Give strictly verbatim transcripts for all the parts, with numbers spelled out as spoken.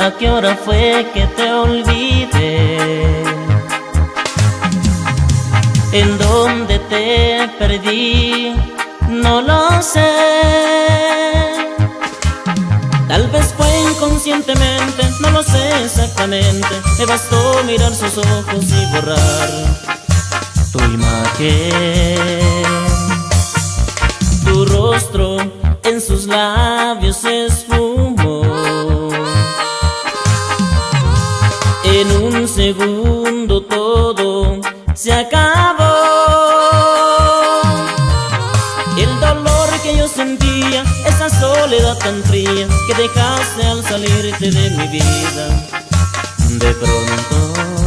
¿A qué hora fue que te olvidé? ¿En dónde te perdí? No lo sé. Tal vez fue inconscientemente, no lo sé exactamente. Me bastó mirar sus ojos y borrar tu imagen. Tu rostro en sus labios se esfumó. En un segundo todo se acabó. El dolor que yo sentía, esa soledad tan fría que dejaste al salirte de mi vida. De pronto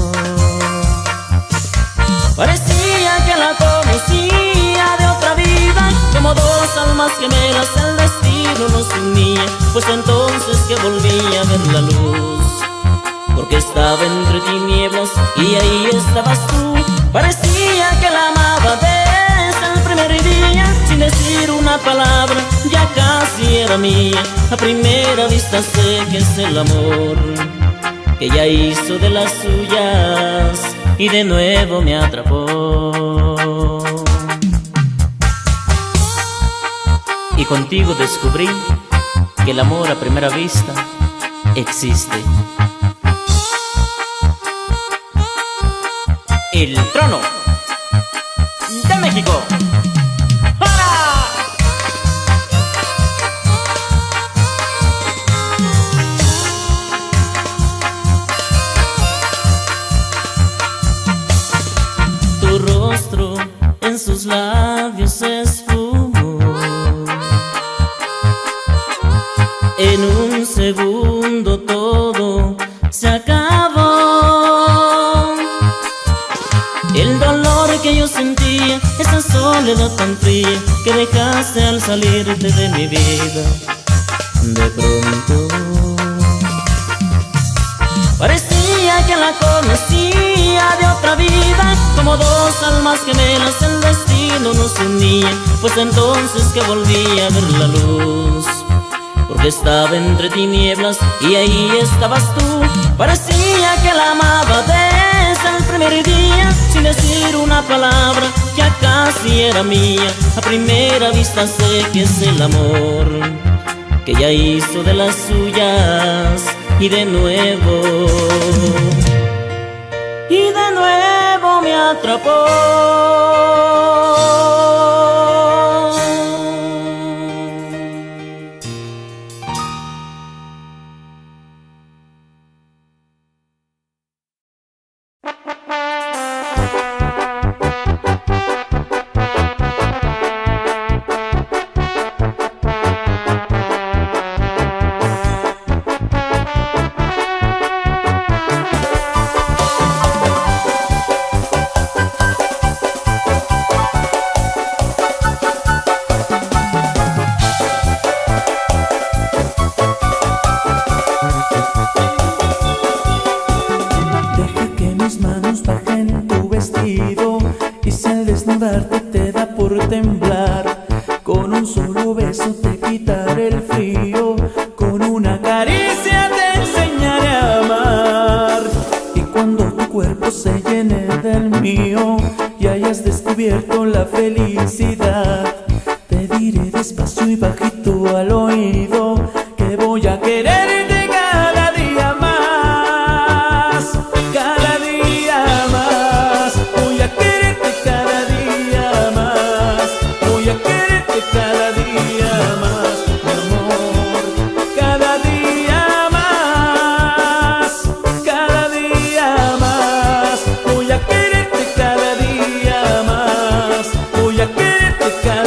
parecía que la conocía de otra vida. Como dos almas gemelas el destino nos unía. Pues entonces que volví a ver la luz, porque estaba entre tinieblas y ahí estabas tú. Parecía que la amaba desde el primer día. Sin decir una palabra ya casi era mía. A primera vista sé que es el amor que ella hizo de las suyas y de nuevo me atrapó. Y contigo descubrí que el amor a primera vista existe. El trono de México. ¡Hola! Tu rostro en sus labios se esfumó. En un segundo todo se acabó. El dolor que yo sentía, esa soledad tan fría que dejaste al salirte de mi vida. De pronto parecía que la conocía de otra vida. Como dos almas gemelas el destino nos unía. Pues entonces que volví a ver la luz, porque estaba entre tinieblas y ahí estabas tú. Parecía que la amaba desde el primer día. Sin decir una palabra ya casi era mía. A primera vista sé que es el amor que ella hizo de las suyas y de nuevo, y de nuevo me atrapó. Te da por temblar. Con un solo beso te quitaré el frío. Con una caricia te enseñaré a amar. Y cuando tu cuerpo se llene del mío y hayas descubierto la felicidad, te diré despacio y bajito al oído que voy a quererte cada día más. Cada día más voy a quererte, cada día más voy a quererte, cada día más, mi amor. Cada día más, cada día más voy a quererte, cada día más voy a quererte, cada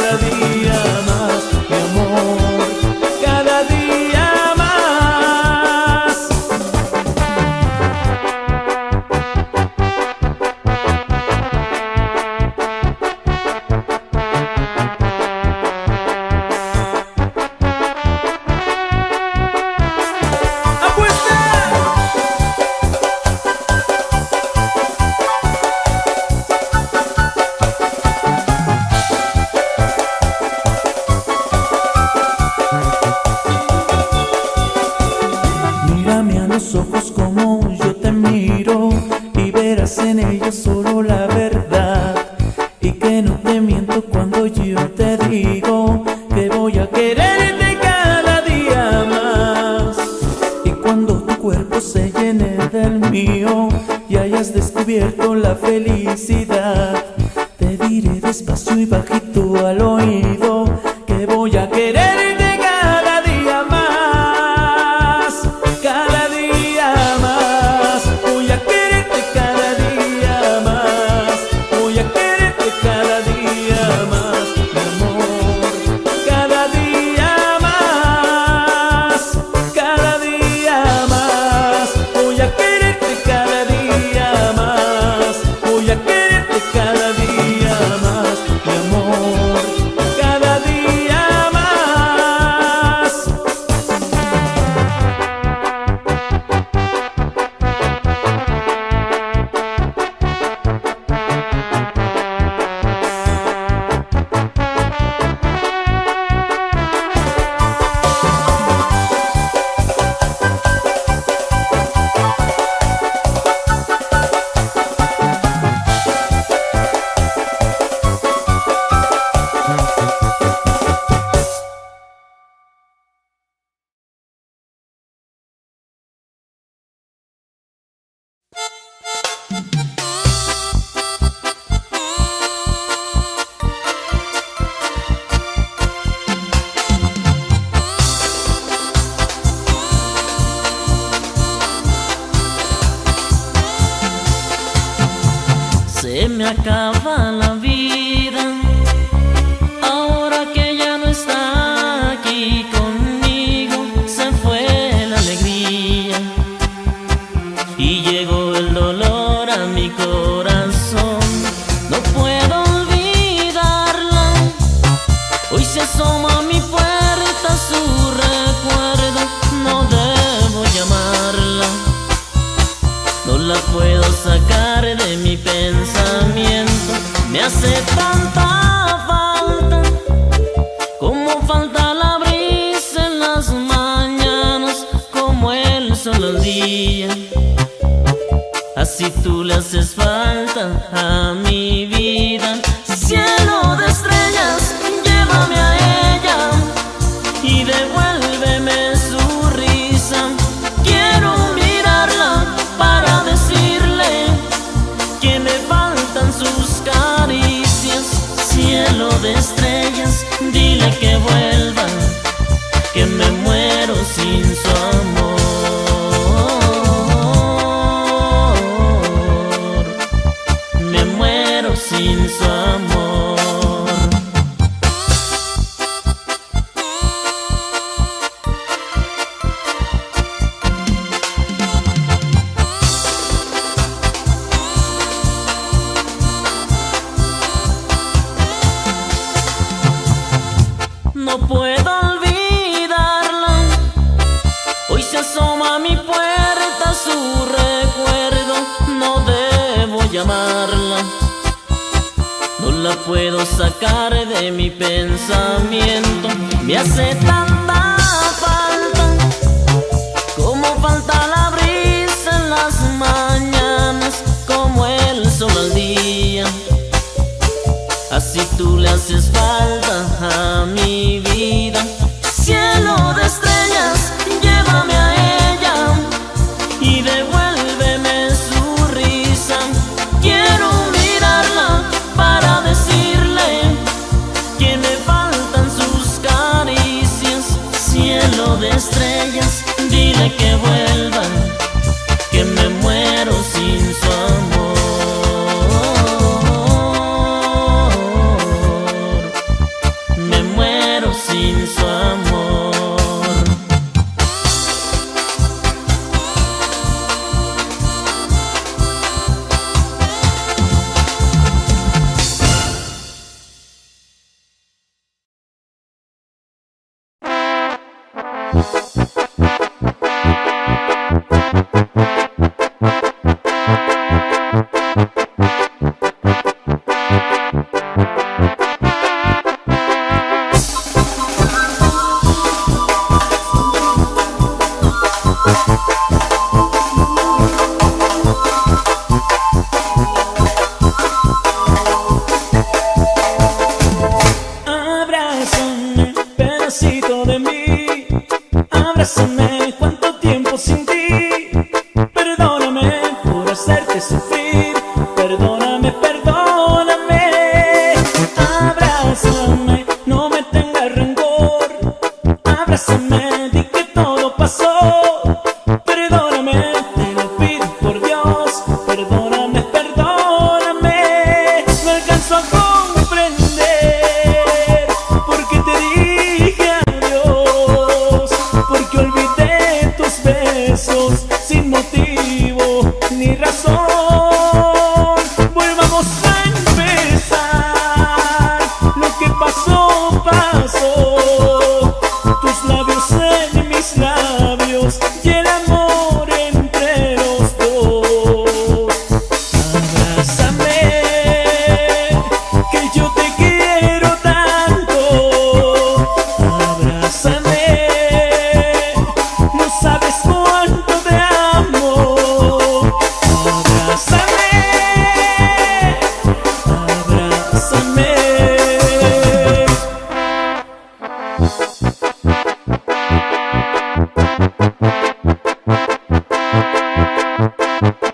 mío y hayas descubierto la felicidad. Te diré despacio y bajito al oído que voy a quererte cada día más, cada día más. Voy a quererte cada día más, voy a quererte cada día más, mi amor. Cada día más, cada día más. Voy a quererte cada día más, voy a quererte cada día más, mi amor. Cada día más. Se me acaba la vida ahora que ya no está aquí conmigo. Se fue la alegría y llegó el dolor a mi corazón. No puedo olvidarla. Hoy se asoma a mi puerta su recuerdo. No debo llamarla, no la puedo sacar de mi pensamiento. Me hace tanta falta, como falta la brisa en las mañanas, como el sol al día. Así tú le haces falta a mi vida. Cielo de estrellas, llévame a ella y devuélveme su risa. Quiero mirarla para decirle que me faltan sus caricias. Cielo de estrellas, dile que vuelva, que me muero sin su amor. Me muero sin su amor. No puedo olvidarla. Hoy se asoma a mi puerta su recuerdo. No debo llamarla, no la puedo sacar de mi pensamiento. Me hace tanta falta, como falta la brisa en las mañanas, como el sol al día. Así tú le haces falta a mi vida. Cielo de estrellas, llévame a ella y devuélveme su risa. Quiero mirarla para decirle que me faltan sus caricias. Cielo de estrellas, dile que vuelva, que me muero sin su amor. Me muero sin su amor.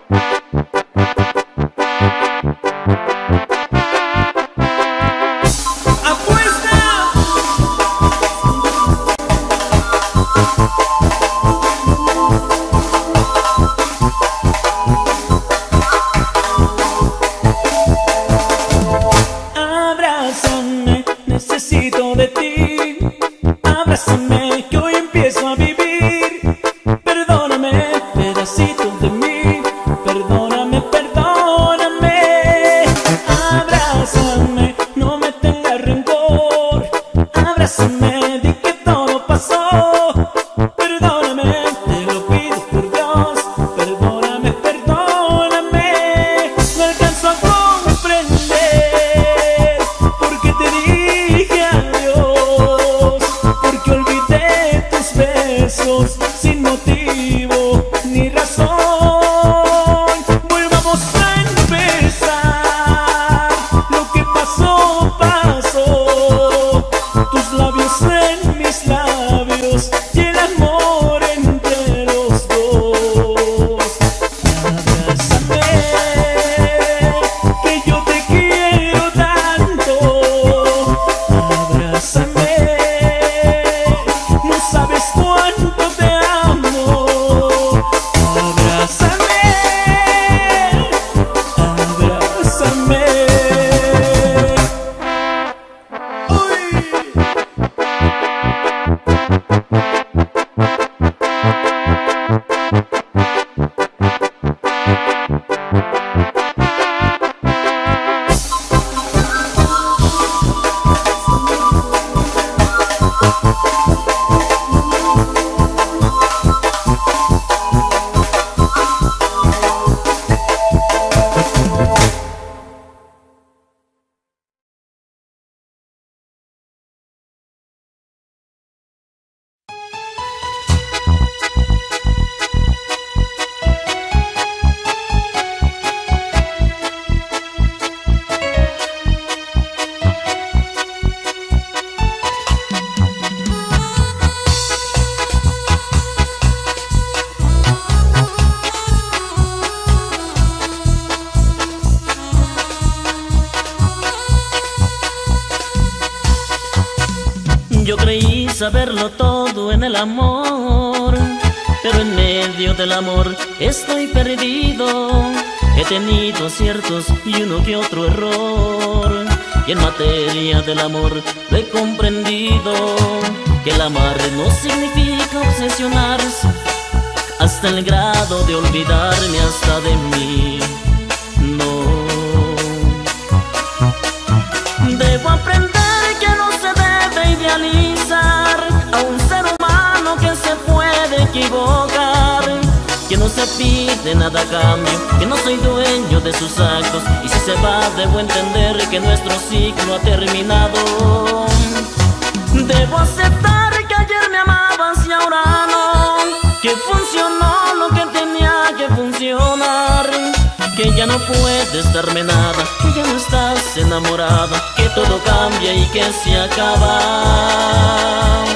Abrázame, necesito de ti. Abrázame, que hoy empiezo a vivir. Perdóname, pedacitos de mí. Perdóname, perdóname. Abrázame, no me tengas rencor. Abrázame, di que todo pasó. Perdóname, te lo pido por Dios. Perdóname, perdóname. No alcanzo a comprender por qué te dije adiós. Porque olvidé tus besos sin motivo ni razón. Volvamos a empezar. Lo que pasó, pasó. Tus labios en mis labios y el amor entre los dos. Abrázame, que yo te quiero tanto. Abrázame, no sabes cuánto te amo. Abrázame, abrázame. Uy. Yo creí saberlo todo en el amor, pero en medio del amor estoy perdido. He tenido aciertos y uno que otro error, y en materia del amor lo he comprendido, que el amar no significa obsesionarse hasta el grado de olvidarme hasta de mí. No, debo aprender que no se debe idealizar a un ser humano que se puede equivocar, que no se pide nada a cambio, que no soy dueño de sus actos, y si se va debo entender que nuestro ciclo ha terminado. Debo aceptar que ayer me amabas y ahora no, que funcionó lo que tenía que funcionar, que ya no puedes darme nada, que ya no estás enamorada, que todo cambia y que se acaba.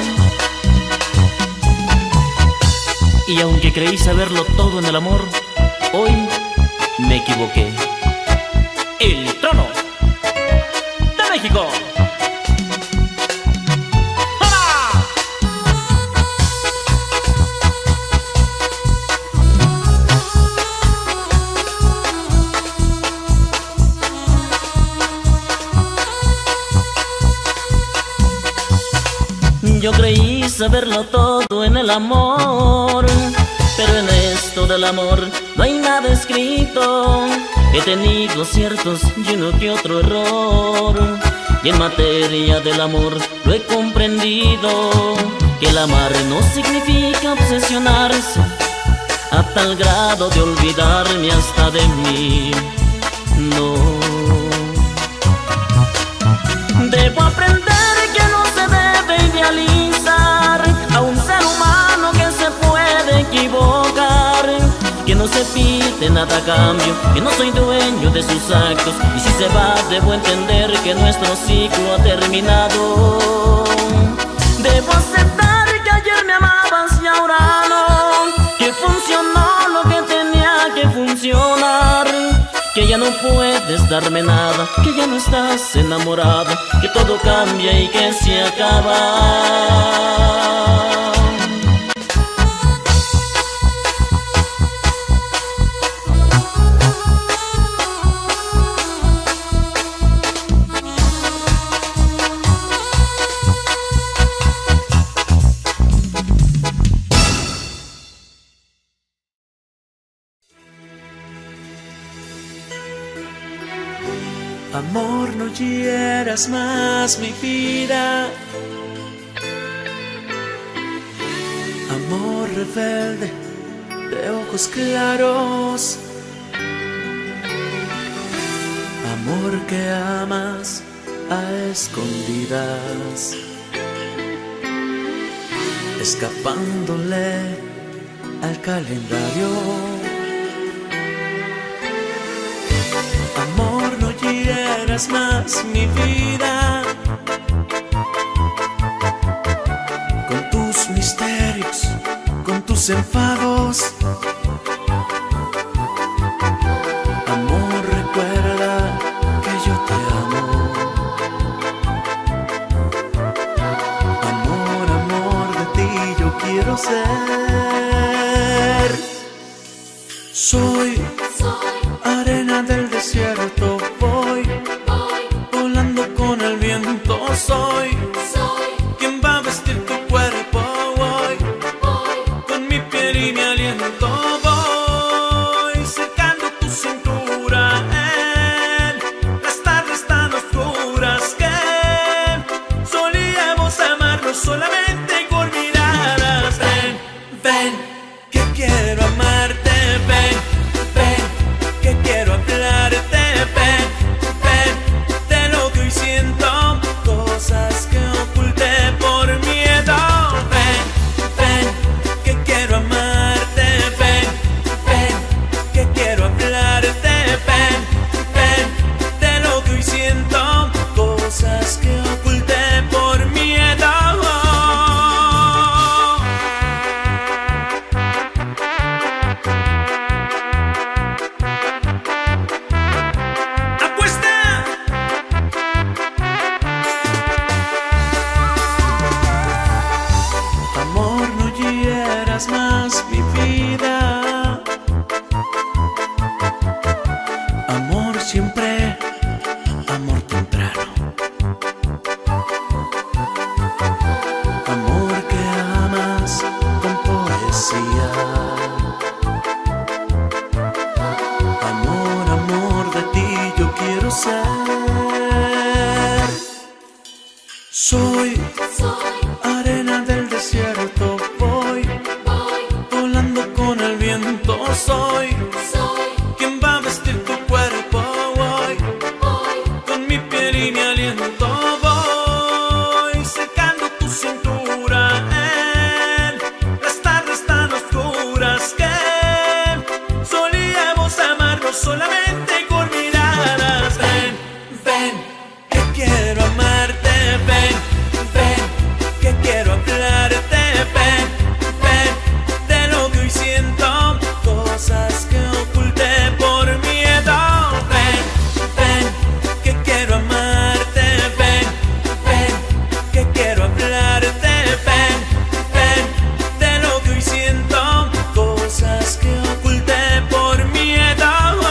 Y aunque creí saberlo todo en el amor, hoy me equivoqué. El trono de México. Yo creí saberlo todo en el amor, pero en esto del amor no hay nada escrito. He tenido aciertos y uno que otro error, y en materia del amor lo he comprendido, que el amar no significa obsesionarse a tal grado de olvidarme hasta de mí. No, debo aprender que no se debe idealizar a un ser humano que se puede equivocar, que no se pide nada a cambio, que no soy dueño de sus actos, y si se va debo entender que nuestro ciclo ha terminado. Debo aceptar que ayer me amabas y ahora no, que funcionó lo que tenía que funcionar, no puedes darme nada, que ya no estás enamorada, que todo cambia y que se acaba. Amor, no hieras más mi vida. Amor rebelde de ojos claros. Amor que amas a escondidas, escapándole al calendario. Amor, no hieras más mi vida con tus misterios, con tus enfados. Amor, recuerda que yo te amo. Amor, amor, de ti yo quiero ser. Soy arena del desierto, voy, voy volando con el viento. Soy, soy quien va a vestir tu cuerpo. Voy, voy con mi piel y mi aliento. Voy secando tu cintura en las tardes tan oscuras que solíamos amarnos solamente con miradas. Ven, ven, que quiero amarte. Ven, que quiero hablarte, ven, ven, de lo que hoy siento, cosas que oculté por miedo. Ven, ven, que quiero amarte, ven, ven, que quiero hablarte, ven, ven, de lo que hoy siento, cosas que oculté por miedo. Más mi vida. Amor siempre, amor temprano. Amor que amas con poesía. Amor, amor, de ti yo quiero ser. Soy, soy arena del desierto. Voy con el viento. Soy, soy quien va a vestir tu cuerpo. Voy, voy con mi piel y mi aliento. Voy secando tu cintura en las tardes tan oscuras que solíamos amarnos solamente con miradas. Ven, ven, que quiero amarte. Ven, ven, que quiero hablarte. Ven, siento cosas que oculté por miedo. Ven, ven, que quiero amarte. Ven, ven, que quiero hablarte. Ven, ven, de lo que hoy siento, cosas que oculté por miedo.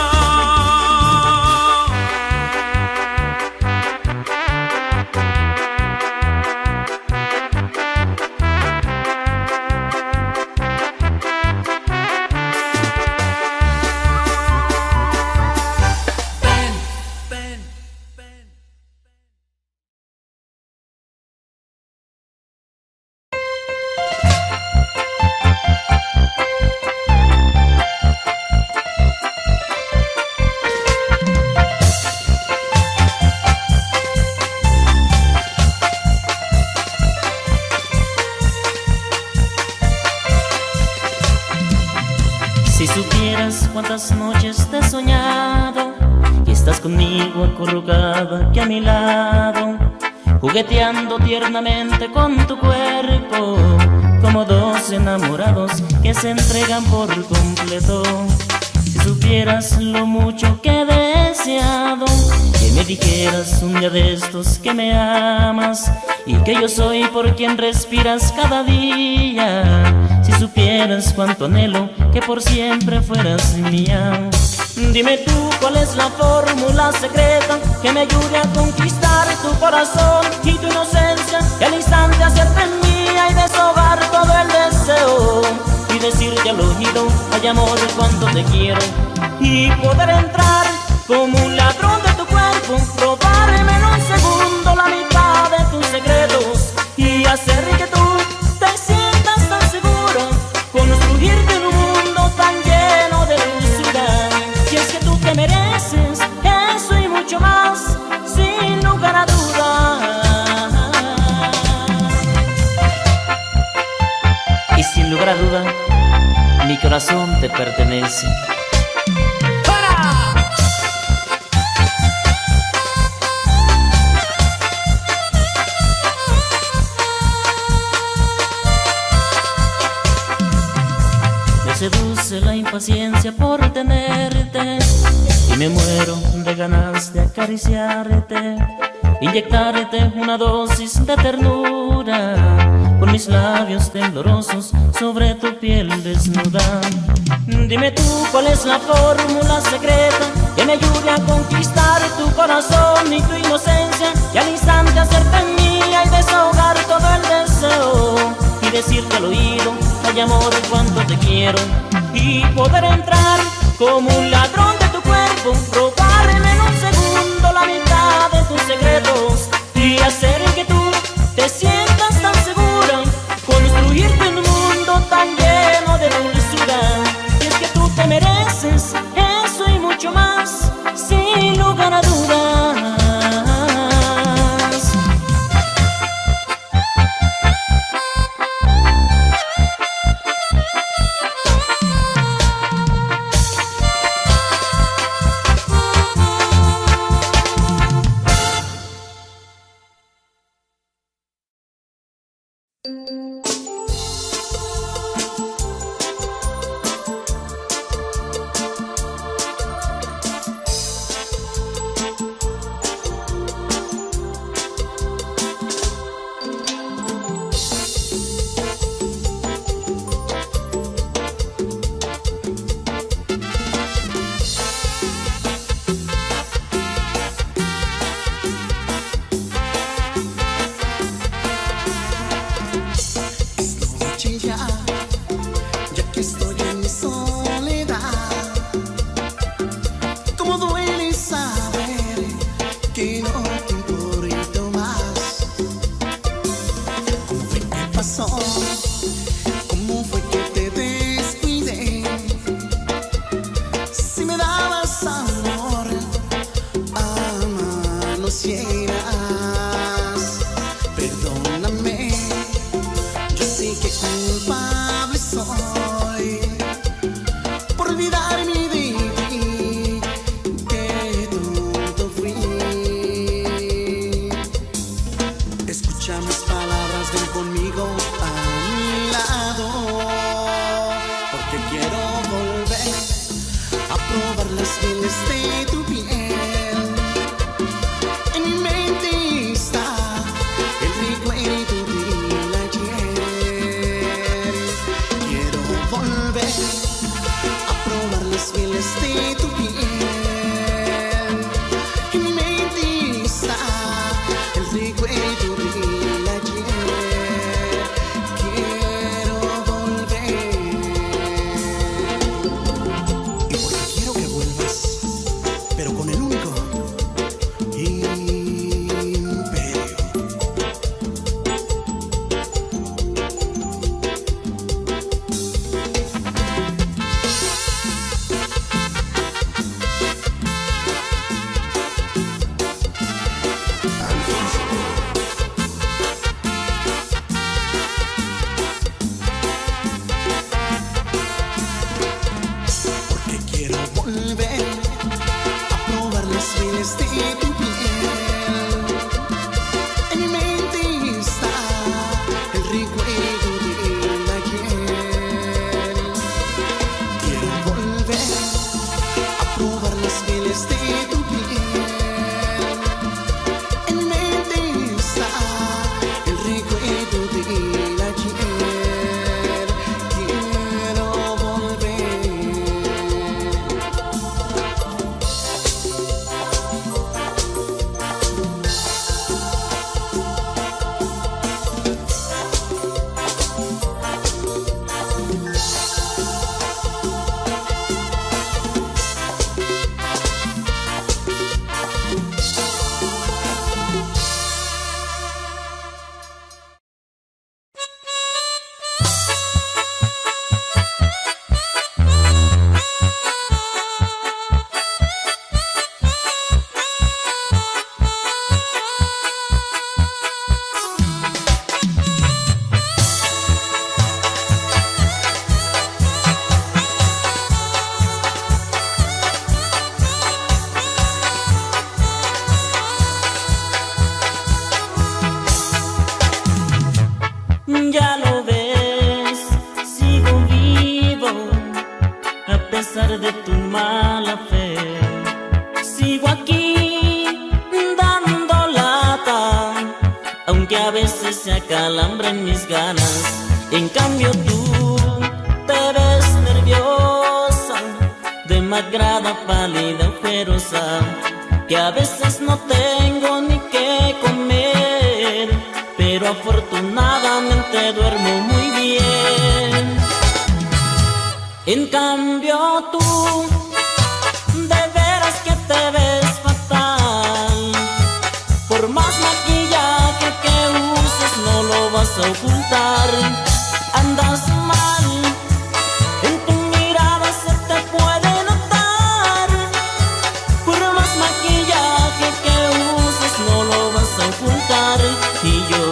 Si supieras cuántas noches te he soñado y estás conmigo acurrucada aquí a mi lado, jugueteando tiernamente con tu cuerpo, como dos enamorados que se entregan por completo. Si supieras lo mucho que de deseado que me dijeras un día de estos que me amas y que yo soy por quien respiras cada día. Si supieras cuánto anhelo que por siempre fueras mía. Dime tú cuál es la fórmula secreta que me ayude a conquistar tu corazón y tu inocencia, y al instante hacerte mía y deshogar todo el deseo y decirte al oído, ay amor, cuánto te quiero, y poder entrar como un ladrón de tu cuerpo, robarme en un segundo la mitad de tus secretos y hacer que tú te sientas tan segura, construirte en un mundo tan lleno de dulzura. Y es que tú te mereces eso y mucho más, sin lugar a dudas. Y sin lugar a duda, mi corazón te pertenece. Seduce la impaciencia por tenerte y me muero de ganas de acariciarte, inyectarte una dosis de ternura con mis labios temblorosos sobre tu piel desnuda. Dime tú cuál es la fórmula secreta que me ayude a conquistar tu corazón y tu inocencia, y al instante hacerte mía y desahogar todo el deseo y decirte al oído, ay amor, cuánto te quiero, y poder entrar como un ladrón de tu cuerpo, robarme en un segundo la mitad de tus secretos y hacer que tú te sientas tan segura, construirte en un mundo tan lleno de dulzura. Y es que tú te mereces eso y mucho más, sin lugar a dudas. Probar las mieles de tu piel. queda la fe. Sigo aquí dando lata, aunque a veces se acalambren mis ganas. En cambio tú te ves nerviosa, demacrada, pálida, ojerosa, que a veces no tengo ni qué comer, pero afortunadamente duermo muy bien. En cambio tú, de veras que te ves fatal. Por más maquillaje que uses no lo vas a ocultar. Andas mal, en tu mirada se te puede notar. Por más maquillaje que uses no lo vas a ocultar. Y yo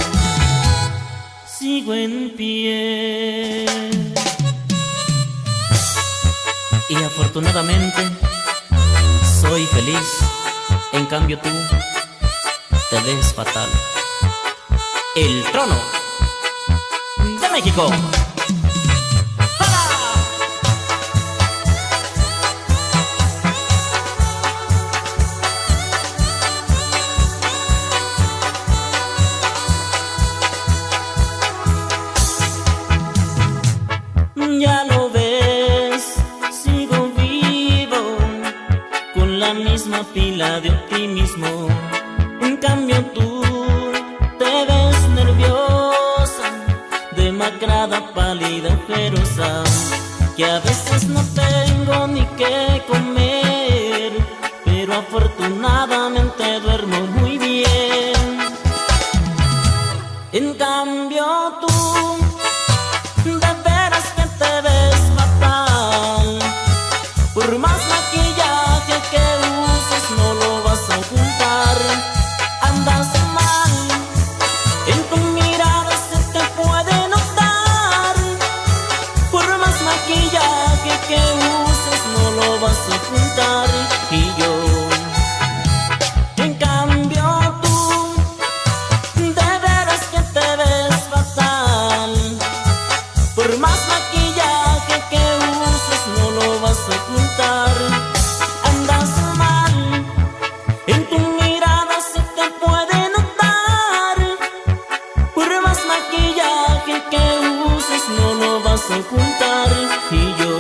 sigo en pie. Y afortunadamente soy feliz. En cambio tú te ves fatal. El trono de México. Ya lo ves, sigo vivo, con la misma pila de optimismo. En cambio tú te ves nerviosa, demacrada, pálida, ojerosa, que a veces no tengo ni qué comer, pero afortunadamente duermo muy bien. En cambio tú, de veras que te ves fatal. Por más maquillaje que uses no lo vas a ocultar. Andas mal, en tu mirada se te puede notar. Por más maquillaje que uses no lo vas a ocultar. Y yo, en cambio tú, de veras que te ves fatal. Por más maquillaje que uses no lo vas a ocultar. Andas mal, en tu mirada se te puede notar. Por más maquillaje que uses no lo vas a ocultar. Y yo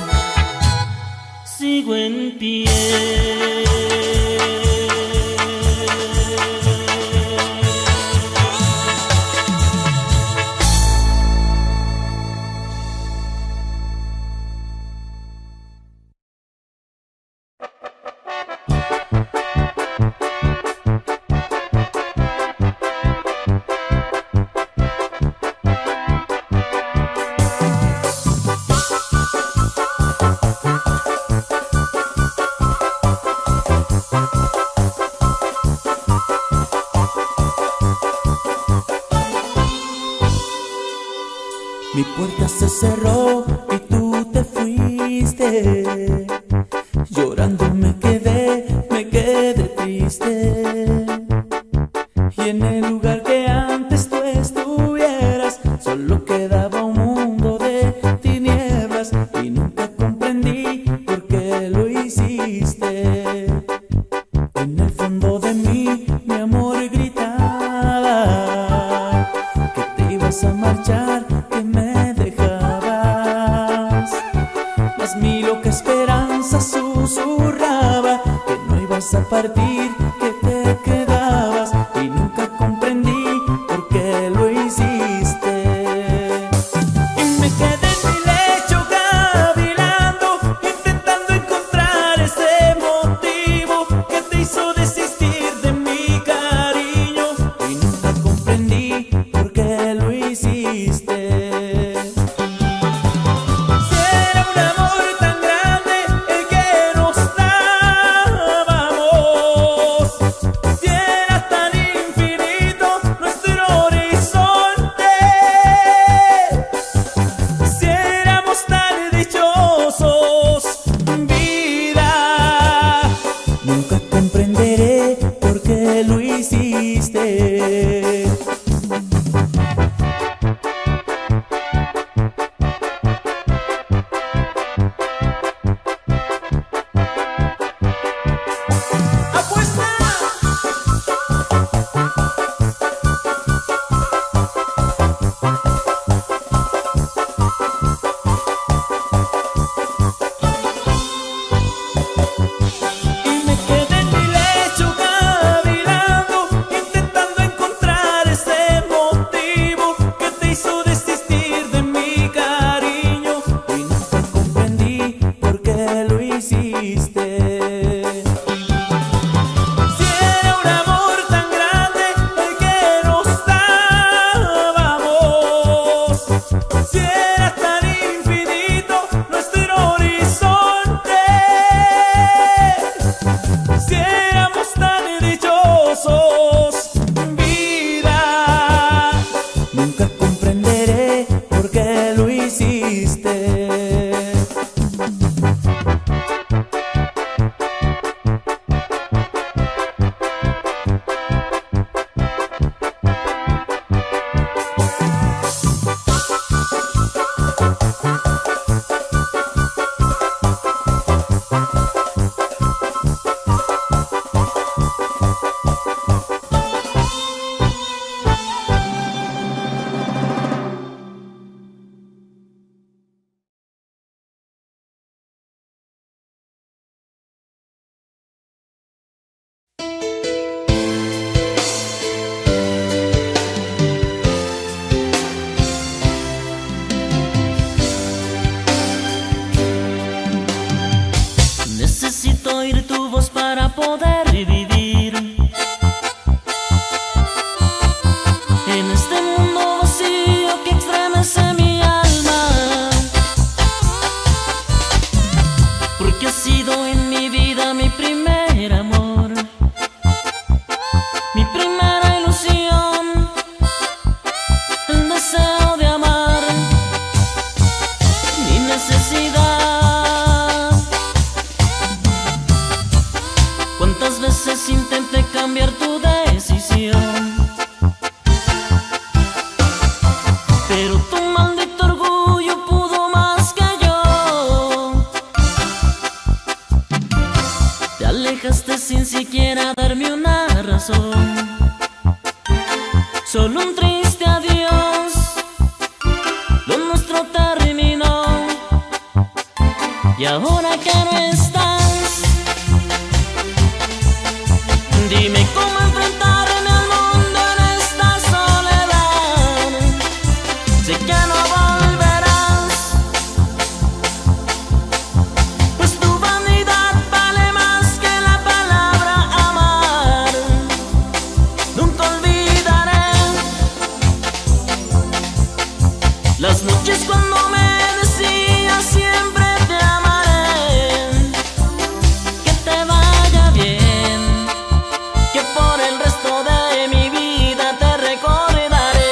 sigo en pie. Mi puerta se cerró y tú te fuiste. Llorando me quedé, me quedé triste. Y en el lugar que antes tú estuvieras, solo quedaba un mundo de tinieblas. Y nunca comprendí por qué lo hiciste. En el fondo de mí, mi amor gritaba que te ibas a marchar, que me dejabas. Mas mi loca esperanza susurraba que no ibas a partir, que te quedabas. Y nunca comprendí por qué lo hiciste. Y me quedé en mi lecho gavilando, intentando encontrar ese motivo que te hizo desistir de mi cariño. Y nunca comprendí por qué lo hiciste. Si era un amor tan grande el que nos dábamos, Si era un amor tan grande el que nos dábamos, si era tan infinito nuestro horizonte, si éramos tan dichosos, vida, nunca comprenderé por qué lo hiciste. Necesito oír tu voz para poder vivir en este mundo vacío que estremece mi alma, porque has sido en mi vida mi primer amor, mi primera ilusión, el deseo de amar, mi necesidad. ¿Cuántas veces intenté cambiar tu decisión? Pero tu maldito orgullo pudo más que yo. Te alejaste sin siquiera darme una razón. Solo un triste adiós, lo nuestro terminó. Y ahora que no estás, dime cómo enfrentarme al mundo en esta soledad. Sé que no volverás, pues tu vanidad vale más que la palabra amar. Nunca olvidaré las noches cuando me decías siempre te amaré. Que te vaya bien, que por el resto de mi vida te recordaré.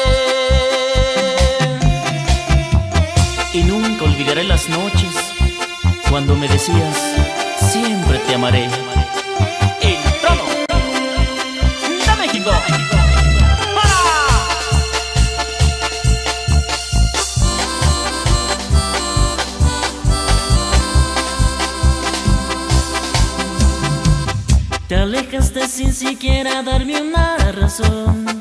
Y nunca olvidaré las noches cuando me decías siempre te amaré. El trono de México. Te alejaste sin siquiera darme una razón.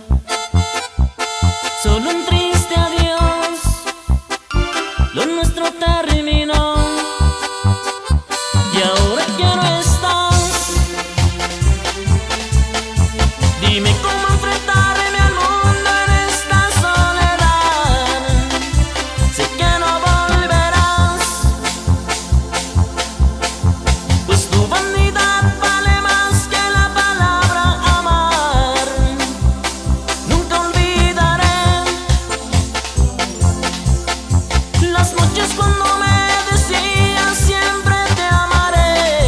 Solo un triste adiós, lo nuestro terminó. Y ahora que no estás, dime cómo enfrentarme al mundo en esta soledad. Sé que no volverás, pues tu vanidad vale más que la palabra amar. Nunca olvidaré las noches cuando me decías siempre te amaré.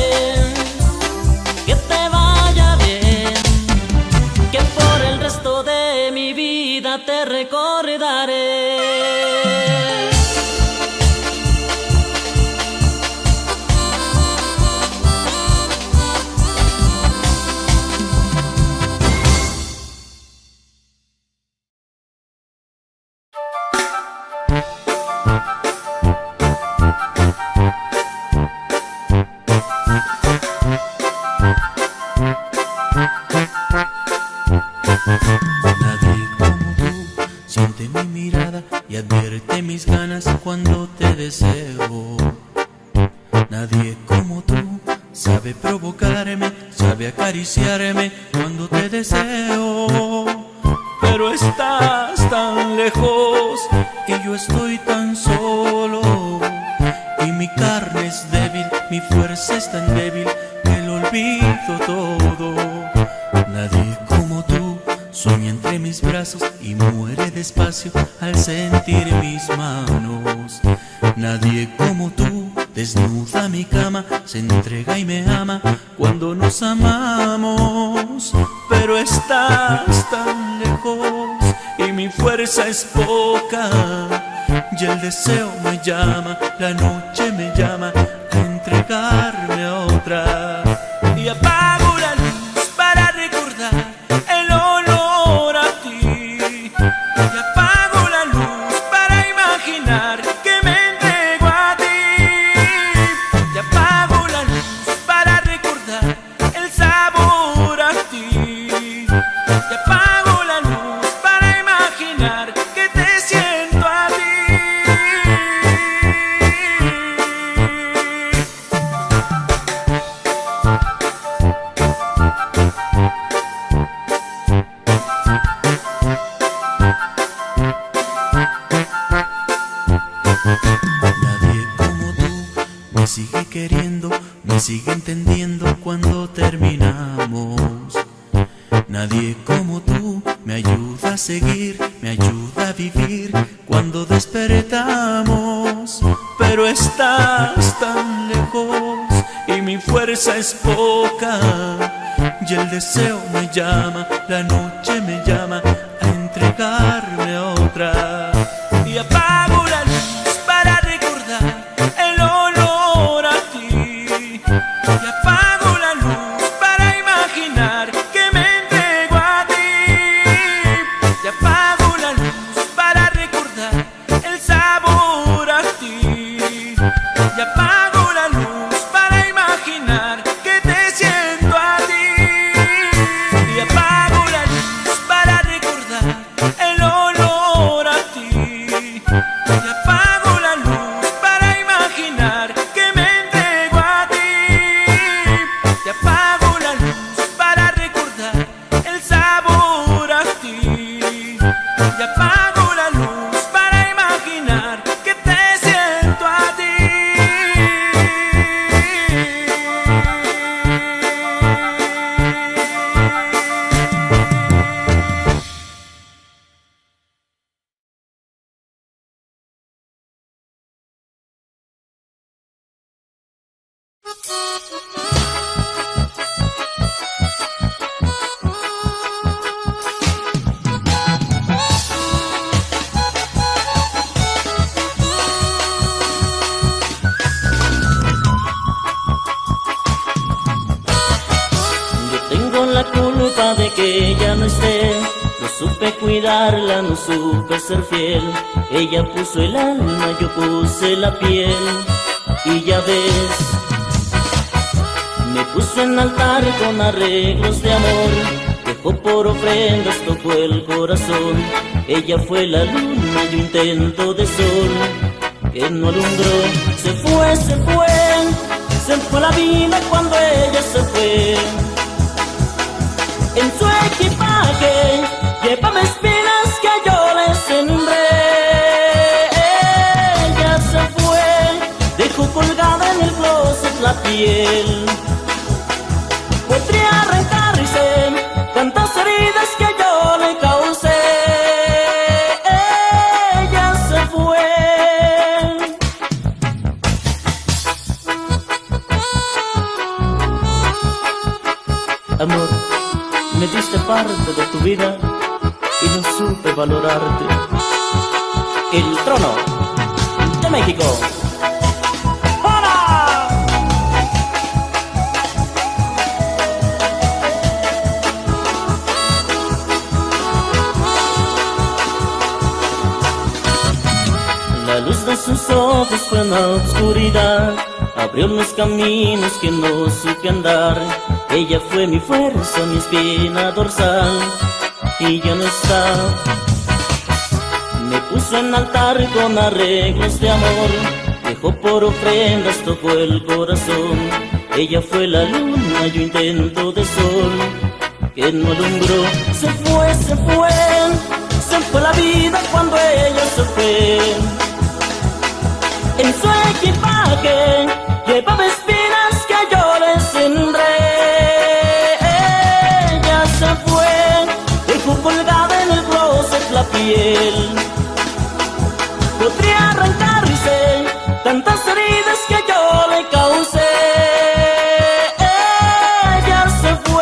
Que te vaya bien, que por el resto de mi vida te recordaré. Nadie como tú siente mi mirada y advierte mis ganas cuando te deseo. Nadie como tú sabe provocarme, sabe acariciarme cuando te deseo. Pero estás tan lejos y yo estoy tan solo, y mi carne es débil, mi Mi fuerza es tan débil que lo olvido todo. Nadie como tú sueña entre mis brazos y muere despacio al sentir mis manos. Nadie como tú desnuda mi cama, se entrega y me ama cuando nos amamos. Pero estás tan lejos y mi fuerza es poca, y el deseo me llama, la noche me llama a entregarme a otra. Y apago la luz para recordar el olor a ti. Y apago la luz para imaginar que me entrego a ti. Y apago la luz para recordar el sabor a ti. Y apago la luz para imaginar que te siento a ti. Nadie como tú me sigue queriendo, me sigue entendiendo cuando terminamos. Nadie como tú me ayuda a seguir, me ayuda a vivir cuando despertamos. Pero estás tan lejos y mi fuerza es poca, y el deseo me llama, la noche me llama a entregarme a otra. Y apago la luz para recordar el olor a ti. Y apago la luz para imaginar que me entrego a ti. Y apago la luz para recordar el sabor a ti. Y apago la luz para imaginar que te siento a ti. Y apago la luz para recordar el olor a ti. Y apago la luz para imaginar que me entrego a ti. Y apago la luz para recordar el sabor a ti. Y apago la luz para imaginar que te siento a ti. Yo tengo la culpa de que ella no esté. No supe cuidarla, no supe ser fiel. Ella puso el alma, yo puse la piel. Y ya ves, me puso en altar con arreglos de amor. Dejó por ofrendas, tocó el corazón. Ella fue la luna, yo intento de sol que no alumbró. Se fue, se fue, se fue la vida cuando ella se fue. En su equipaje llevaba espinas que yo le sembré. Ella se fue, dejó colgada en el closet la piel. Podría arrancarse tantas heridas que yo le causé. Ella se fue. Amor, me diste parte de tu vida y no supe valorarte. El trono de México. ¡Hola! La luz de sus ojos fue en la oscuridad, abrió los caminos que no supe andar. Ella fue mi fuerza, mi espina dorsal, y ya no está. Me puso en altar con arreglos de amor, dejó por ofrendas, tocó el corazón. Ella fue la luna, yo intento de sol que no alumbró. Se fue, se fue, se fue la vida cuando ella se fue. En su equipaje llevaba espinas piel. Podría arrancarse tantas heridas que yo le causé. Ella se fue.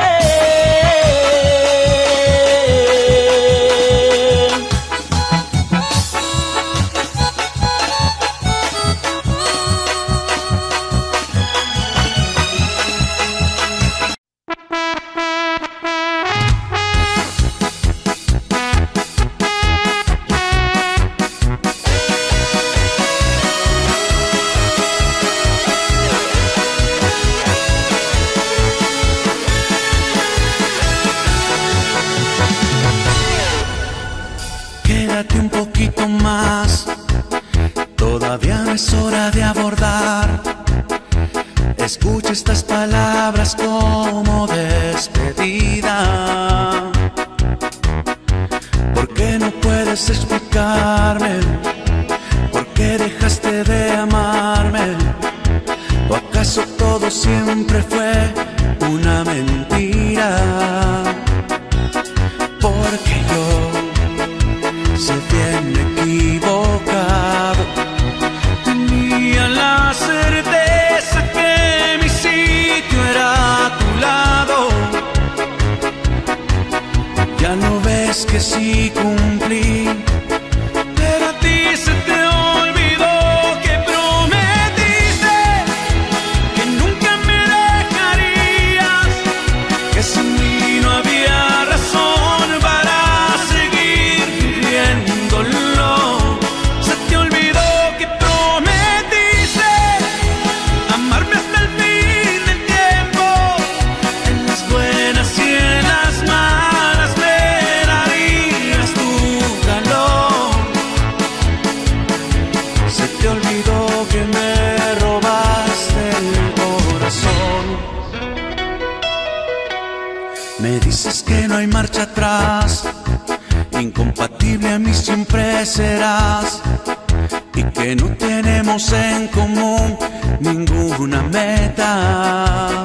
Quédate un poquito más, todavía no es hora de abordar. Escucha estas palabras como despedida. ¿Por qué no puedes explicarme por qué dejaste de amarme? ¿O acaso todo siempre fue una mentira? Porque yo sé bien equivocado, tenía la certeza que mi sitio era a tu lado. Ya no ves que sí cumplí, pero a ti se te olvidó que prometiste que nunca me dejarías, que sin mí no había razón para seguir viviéndolo. Se te olvidó que prometiste amarme hasta el fin del tiempo, en las buenas y en las malas me darías tu calor. Se te olvidó que me robaste el corazón. Me dices que no hay marcha atrás, incompatible a mí siempre serás, y que no tenemos en común ninguna meta.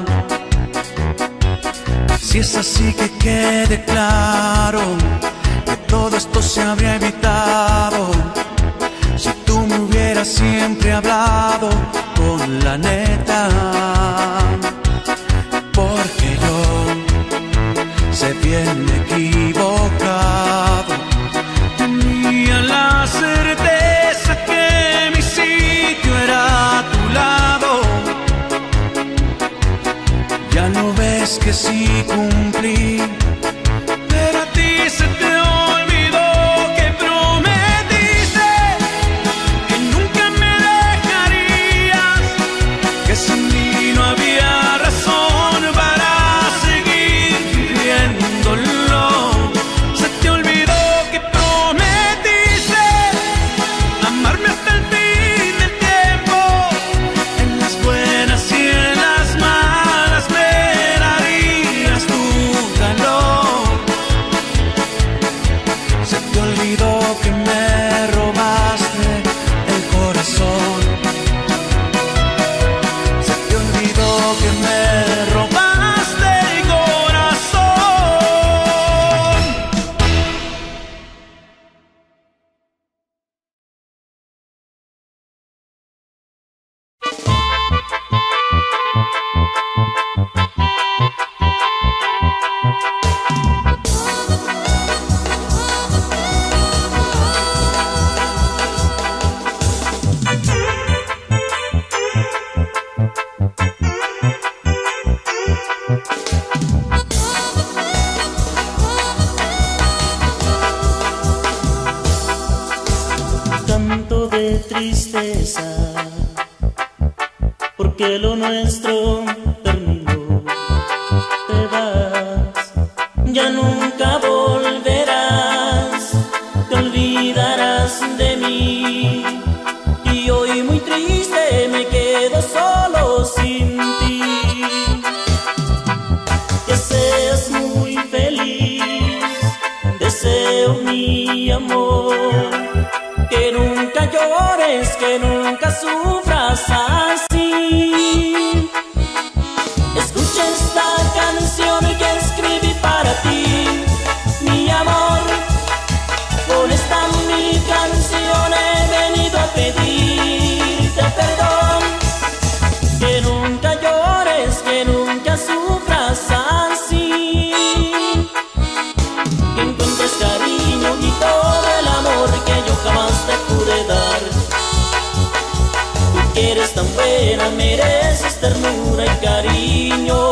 Si es así, que quede claro que todo esto se habría evitado si tú me hubieras siempre hablado con la neta. Porque yo sé bien equivocado, tenía la certeza que mi sitio era a tu lado. Ya no ves que sí cumplí, pero a ti se te olvidó que prometiste que nunca me dejarías, que sin mí no había razón para seguir viviéndolo. Se te olvidó que prometiste amarme hasta el fin del tiempo, en las buenas y en las malas me darías tu calor. Se te olvidó que me robaste el corazón. Se te olvidó que me robaste el corazón. Canto de tristeza, porque lo nuestro terminó. Te vas, ya nunca volverás, te olvidarás de mí. Y hoy muy triste me quedo solo sin ti. Que seas muy feliz, deseo mi amor, que nunca llores, que nunca sufras así. Escucha esta canción que escribí para ti, mi amor. pena, mereces ternura y cariño.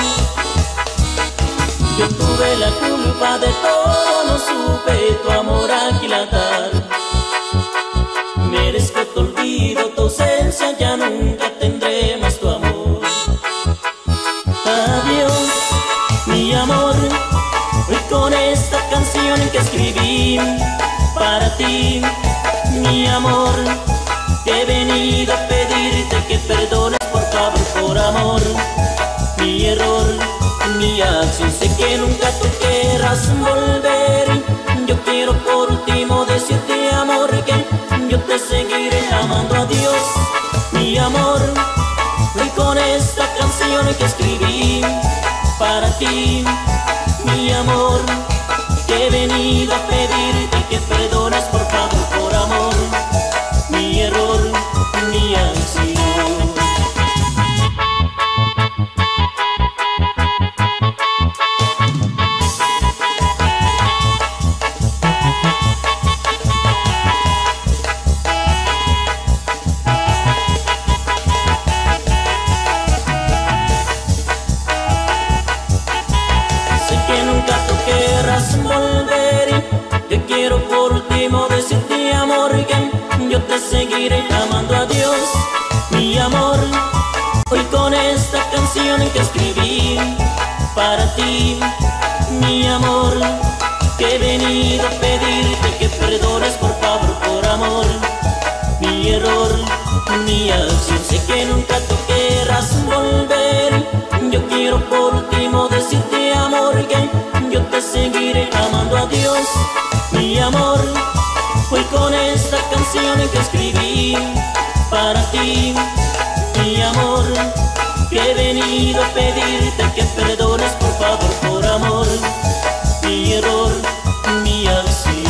Yo tuve la culpa de todo, no supe tu amor aquilatar. Merezco tu olvido, tu ausencia, ya nunca tendré más tu amor. Adiós, mi amor, hoy con esta canción que escribí para ti, mi amor, que he venido a pedirte que perdones por favor, por amor. Mi error, mi acción, sé que nunca tú querrás volver. Yo quiero por último decirte, amor, que yo te seguiré amando. Adiós, mi amor, hoy con esta canción que escribí para ti, mi amor, que he venido a pedirte que perdones por favor, por amor. Mi error, mi acción. Volver, que quiero por último decirte, amor, que yo te seguiré amando. Adiós, mi amor, hoy con esta canción que escribí para ti, mi amor, que he venido a pedirte que perdones por favor, por amor. Mi error, mi acción, sé que nunca tú querrás volver. Yo quiero por último decirte, amor, que yo te seguiré amando. Adiós, mi amor, hoy con esta canción que escribí para ti, mi amor, que he venido a pedirte que perdones por favor, por amor. Mi error, mi acción.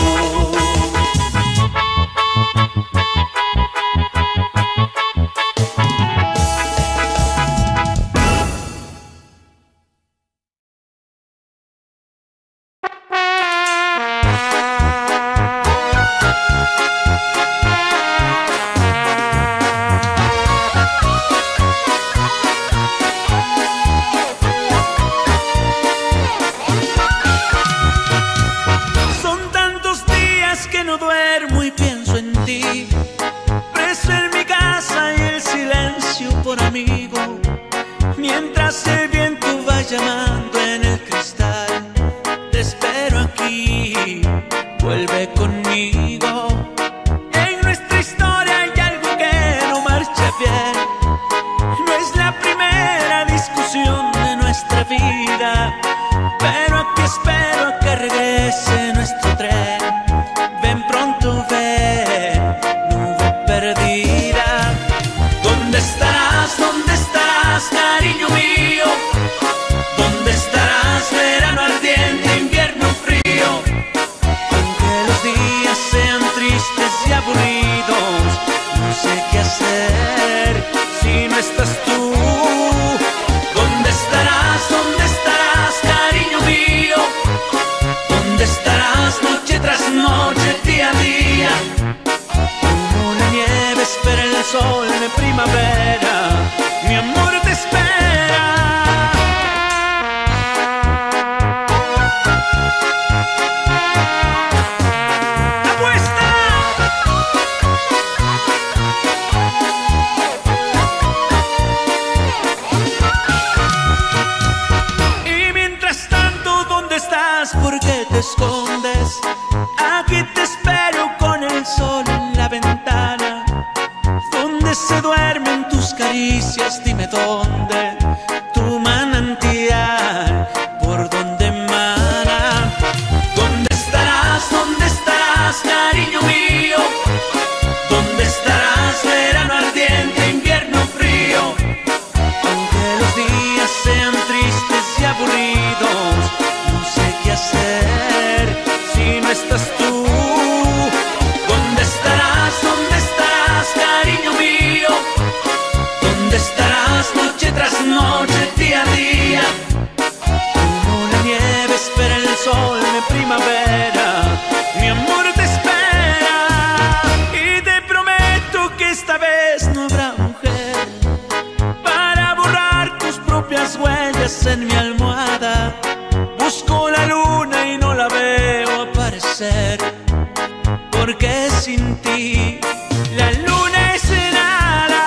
estrellas en mi almohada. Busco la luna y no la veo aparecer, porque sin ti la luna es nada.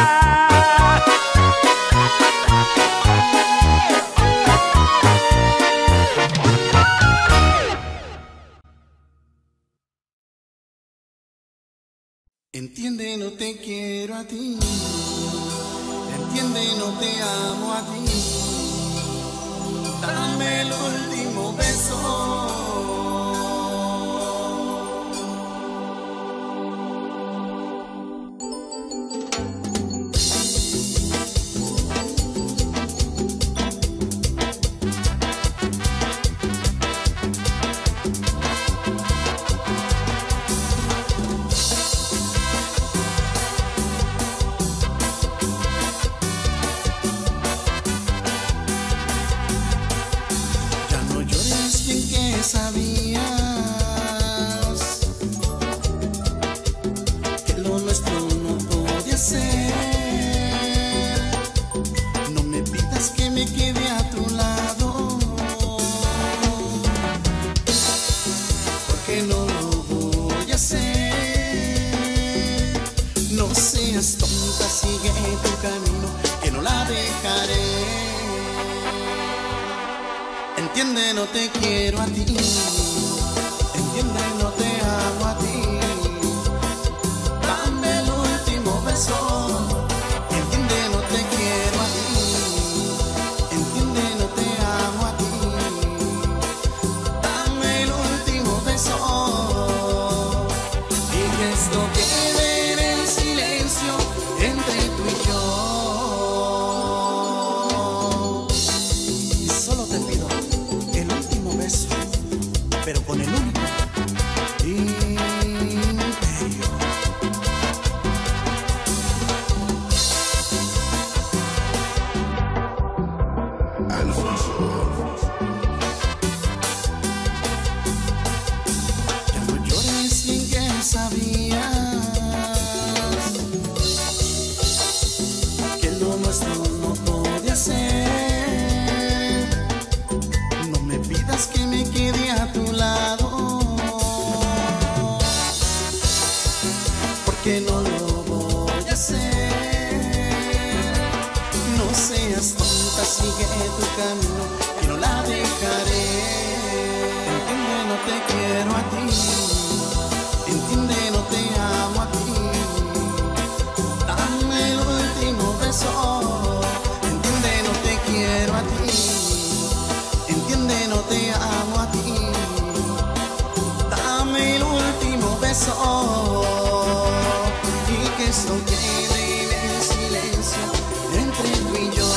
Entiende, no te quiero a ti. Entiende, no te amo a ti. Dame el último beso. Sabías que lo nuestro no podía ser. No me pidas que me quede a tu lado, porque no lo voy a hacer. No seas tonta, sigue tu camino, que no la dejaré. Entiende, no te quiero a ti. Entiende, no te amo a ti. Dame el último beso. Entiende, no te quiero a ti. Entiende, no te amo a ti. Dame el último beso. Y que esto quede en el silencio entre tú y yo. Y solo te pido el último beso, pero con el único imperio. Alfonso. Ya no llores, bien que sabías que lo nuestro no podía ser. No me pidas que me quede a tu lado, porque no lo voy a hacer. No seas tonta, sigue tu camino, que no la dejaré. Entiende, no te quiero a ti. Entiende, no te amo a ti. Dame el último beso. Entiende, no te quiero a ti. Entiende, no te amo a ti. Dame el último beso. Y que esto quede en el silencio entre tú y yo.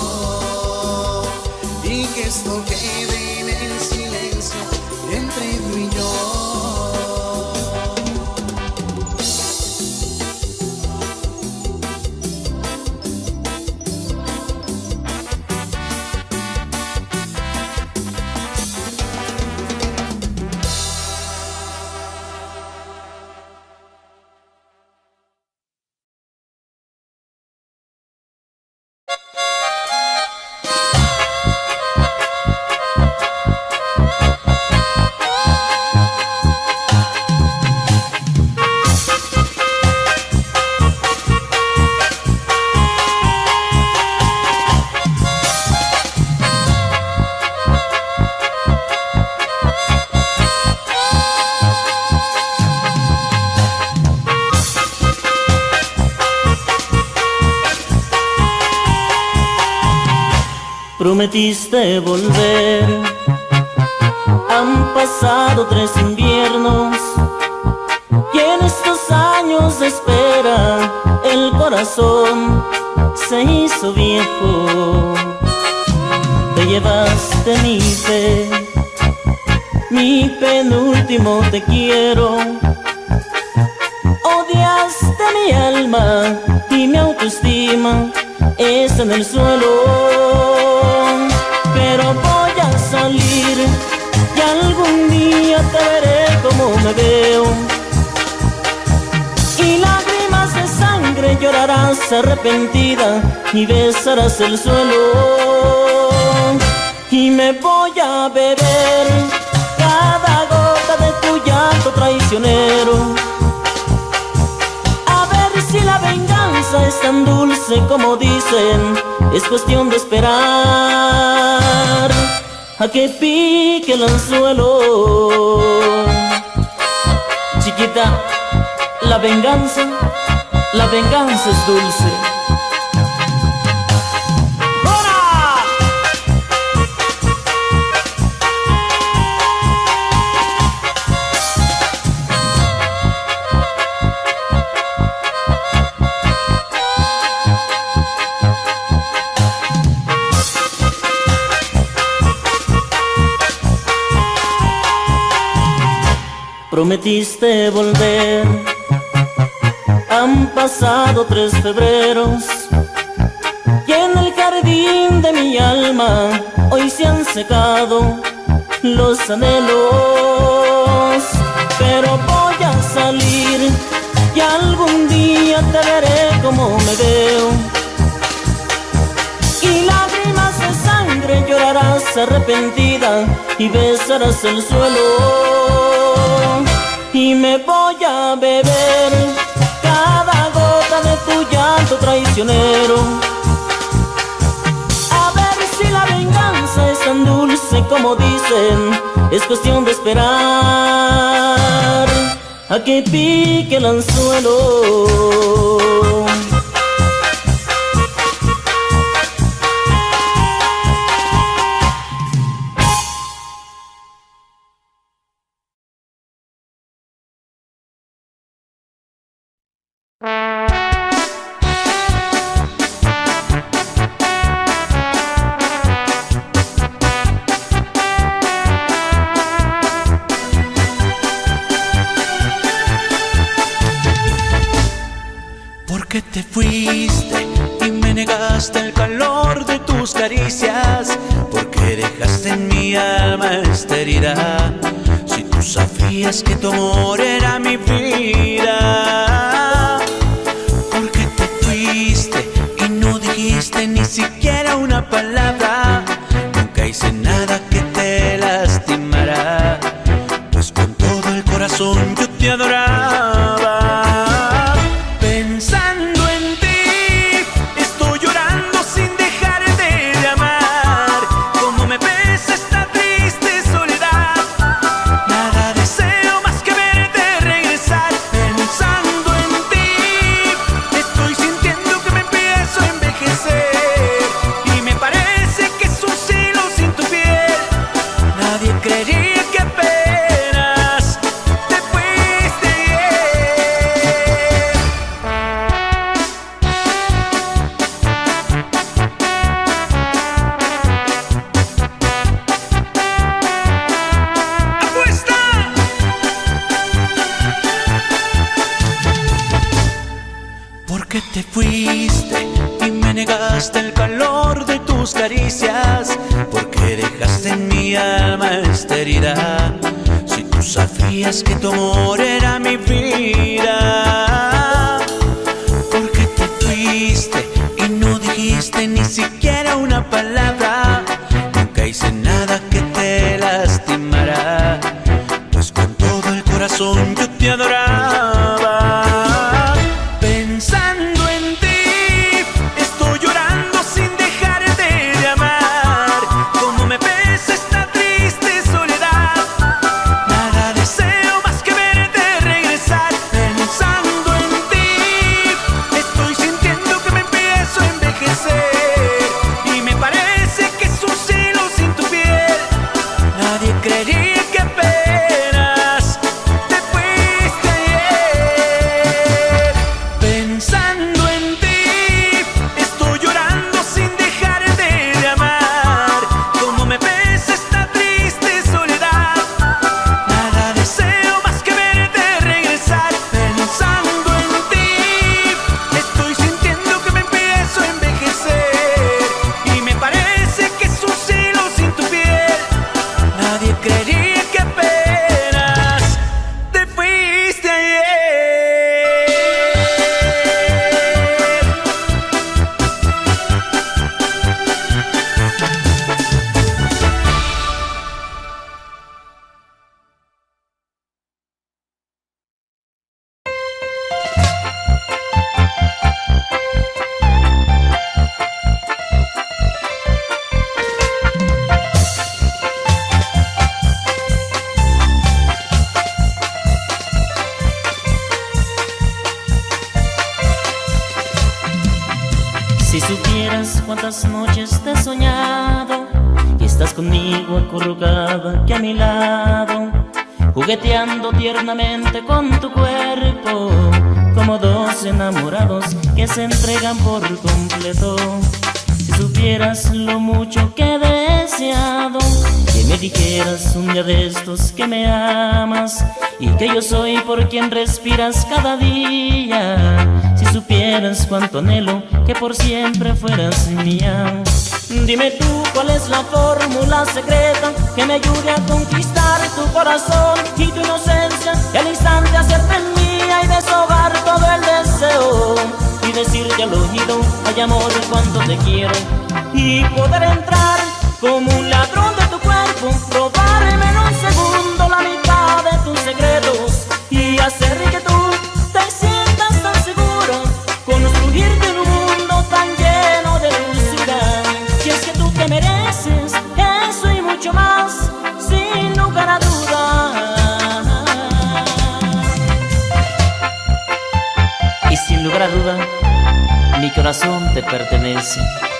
Y que esto quede en el silencio entre tú y yo. Prometiste volver. Han pasado tres inviernos y en estos años de espera el corazón se hizo viejo. Te llevaste mi fe, mi penúltimo te quiero. Odiaste mi alma y mi autoestima está en el suelo. Pero voy a salir y algún día te veré como me veo. Y lágrimas de sangre llorarás arrepentida y besarás el suelo. y me voy a beber cada gota de tu llanto traicionero. A ver si la venganza es tan dulce como dicen, es cuestión de esperar a que pique el anzuelo. Chiquita, la venganza, la venganza es dulce. Prometiste volver, han pasado tres febreros y en el jardín de mi alma hoy se han secado los anhelos. Pero voy a salir y algún día te veré como me veo, y lágrimas de sangre llorarás arrepentida y besarás el suelo. Y me voy a beber cada gota de tu llanto traicionero. A ver si la venganza es tan dulce como dicen, es cuestión de esperar a que pique el anzuelo. Que te fuiste y me negaste el calor de tus caricias, porque dejaste en mi alma esta herida, si tú sabías que tu amor era mi vida. Porque te fuiste y no dijiste ni siquiera una palabra, nunca hice nada que te lastimara, pues con todo el corazón yo te adoraba. Porque te fuiste y me negaste el calor de tus caricias, porque dejaste en mi alma esta herida, si tú sabías que tu amor era mi vida. Porque te fuiste y no dijiste ni siquiera una palabra, nunca hice nada que te lastimara, pues con todo el corazón yo te adoraba. Y me parece cuántas noches te he soñado y estás conmigo acurrucada aquí a mi lado, jugueteando tiernamente con tu cuerpo, como dos enamorados que se entregan por completo. Si supieras lo mucho que he deseado, que me dijeras un día de estos que me amas y que yo soy por quien respiras cada día. Si supieras cuánto anhelo que por siempre fueras mía. Dime tú cuál es la fórmula secreta que me ayude a conquistar tu corazón y tu inocencia, y al instante hacerte mía y deshogar todo el deseo y decirte al oído, ay amor, cuánto te quiero, y poder entrar como un ladrón de tu cuerpo, robarme en un segundo la mitad de tus secretos y hacer que tú te sientas tan seguro, construirte en un mundo tan lleno de dulzura. Y es que tú te mereces eso y mucho más, sin lugar a dudas. Y sin lugar a duda, mi corazón te pertenece.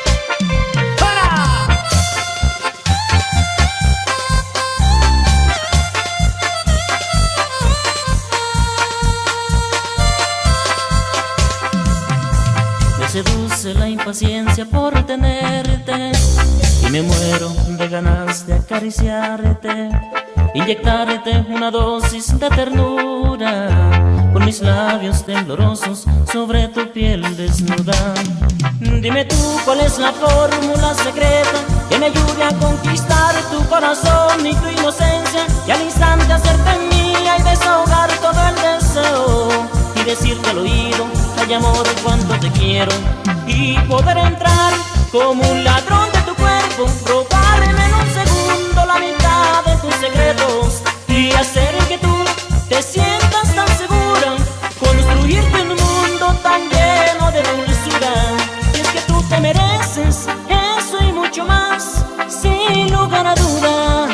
Me seduce la impaciencia por tenerte y me muero de ganas de acariciarte, inyectarte una dosis de ternura con mis labios temblorosos sobre tu piel desnuda. Dime tú cuál es la fórmula secreta que me ayude a conquistar tu corazón y tu inocencia, y al instante hacerte mía y desahogar todo el deseo y decirte al oído, ay amor, cuánto te quiero, y poder entrar como un ladrón de tu cuerpo, robarme en un segundo la mitad de tus secretos y hacer que tú te sientas tan segura, construirte en un mundo tan lleno de dulzura. Y es que tú te mereces eso y mucho más, sin lugar a dudas.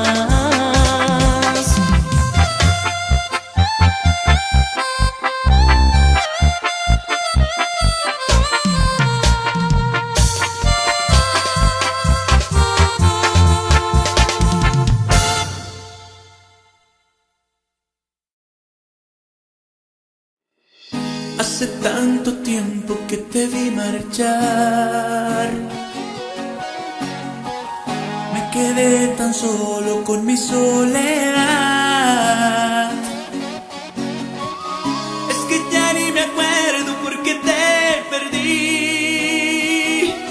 Hace tanto tiempo que te vi marchar, me quedé tan solo con mi soledad. Es que ya ni me acuerdo por qué te perdí,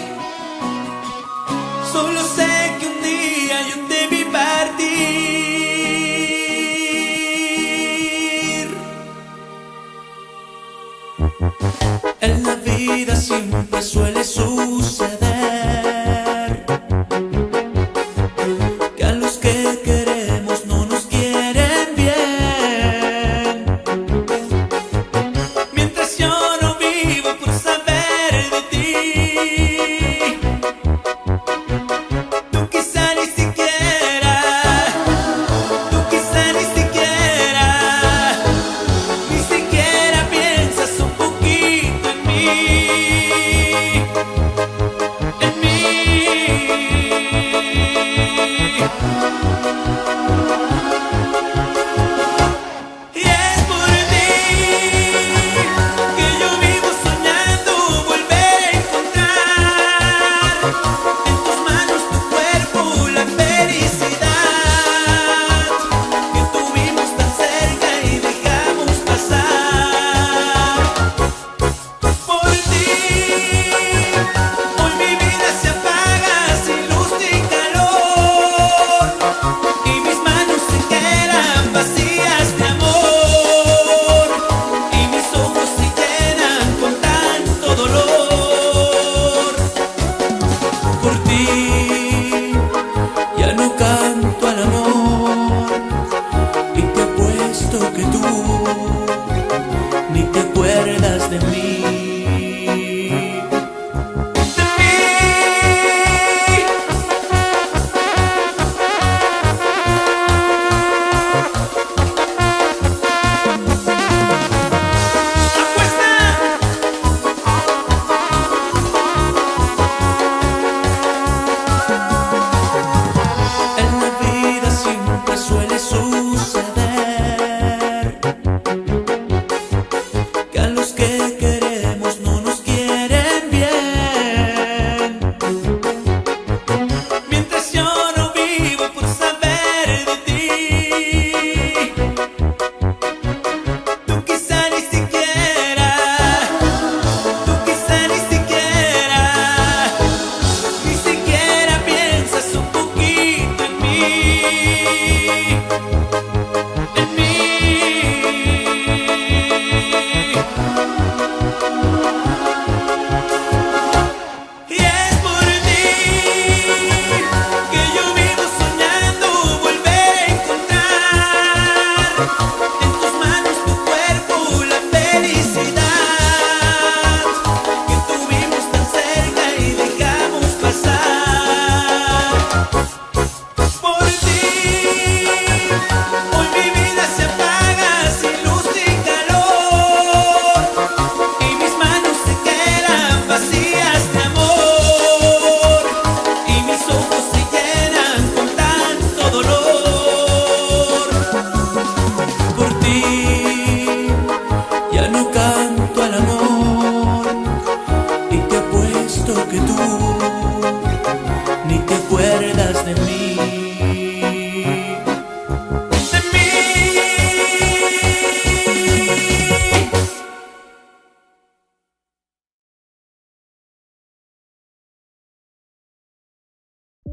solo sé que un día yo te vi partir. En la vida siempre suele suceder que a los que queremos no nos quieren bien. Mientras yo no vivo por saber de ti, tú quizá ni siquiera, tú quizá ni siquiera, ni siquiera piensas un poquito en mí, en mí. Y es por ti que yo vivo soñando volver a encontrar en tus manos, tu cuerpo, la felicidad que tuvimos tan cerca y dejamos pasar. Por ti hoy mi vida se apaga sin luz ni calor, y mis manos se quedan vacías de amor, y mis ojos se llenan con tanto dolor. Por ti ya no canto al amor, y te apuesto que tú ni te acuerdas de mí. De mí. Apuesta.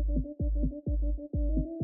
Thank you.